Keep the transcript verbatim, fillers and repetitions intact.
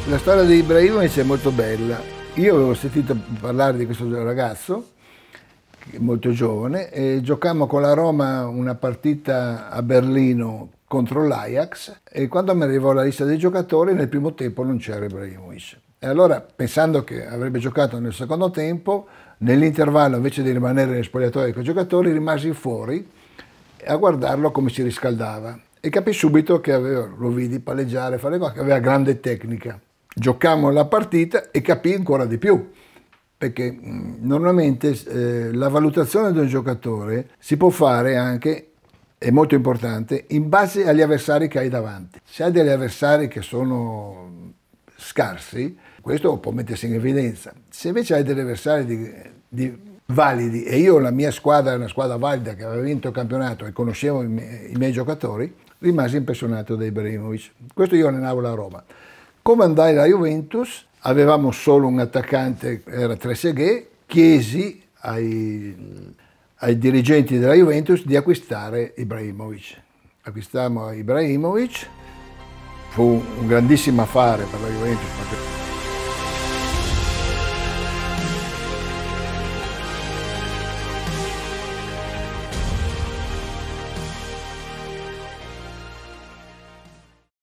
La storia di Ibrahimovic è molto bella. Io avevo sentito parlare di questo ragazzo, molto giovane, e giocammo con la Roma una partita a Berlino contro l'Ajax e quando mi arrivò la lista dei giocatori nel primo tempo non c'era Ibrahimovic. E allora, pensando che avrebbe giocato nel secondo tempo, nell'intervallo invece di rimanere nel spogliatoio con i giocatori rimasi fuori a guardarlo come si riscaldava e capì subito che aveva, lo vidi palleggiare, fare cose, che aveva grande tecnica. Giocammo la partita e capì ancora di più, perché mh, normalmente eh, la valutazione di un giocatore si può fare anche, è molto importante, in base agli avversari che hai davanti. Se hai degli avversari che sono scarsi, questo può mettersi in evidenza. Se invece hai degli avversari di, di validi, e io la mia squadra è una squadra valida che aveva vinto il campionato e conoscevo i miei, i miei giocatori, rimasi impressionato da Ibrahimovic. Questo io allenavo la Roma. Come andai alla Juventus, avevamo solo un attaccante, era Trezeguet, chiesi ai, ai dirigenti della Juventus di acquistare Ibrahimovic. Acquistammo Ibrahimovic, fu un grandissimo affare per la Juventus.